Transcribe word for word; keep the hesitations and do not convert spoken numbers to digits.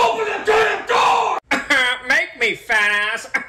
Open the damn door! Make me, fat ass.